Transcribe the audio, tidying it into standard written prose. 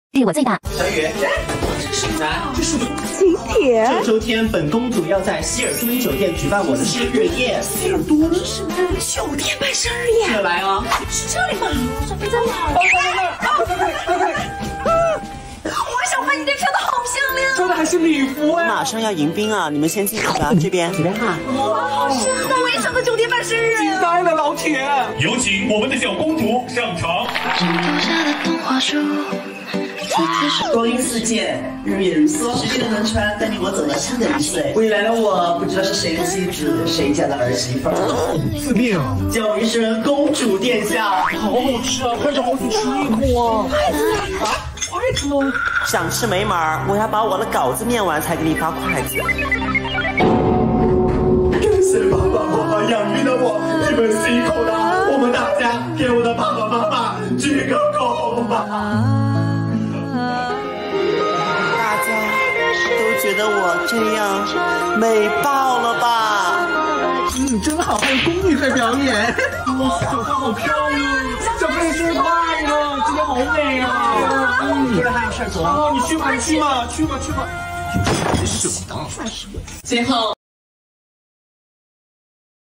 日我最大。 小雨，来，这是请帖。 这周天，本公主要在希尔都灵酒店举办我的生日宴。 希尔都灵酒店办生日宴， 这来啊！ 是这里吗？准备在哪儿？我小花，你这穿的好漂亮， 穿的还是礼服哎！ 马上要迎宾啊，你们先进去吧，这边。 这边哈。 哇，好帅！那我也想在酒店办生日。 惊呆了，老铁！ 有请我们的小公主上场。 光阴似箭，日月如梭，时间的轮船带领我走了上个1岁。未来的我不知道是谁的妻子，谁家的儿媳妇。 自命叫我一声公主殿下， 好好吃啊！快让我去吃一口啊！筷子呢？ 想吃没门儿，我要把我的稿子念完才给你发筷子。 感谢爸爸妈妈养育了我，你们辛苦了。我们大家给我的爸爸妈妈鞠个躬吧。 都觉得我这样美爆了吧？ 真好，还有宫女在表演。哇，小花好漂亮！小佩生日快乐，今天好美啊！这边还有事儿，走啊！你去吧，去吧，去吧，去吧。什么？最后。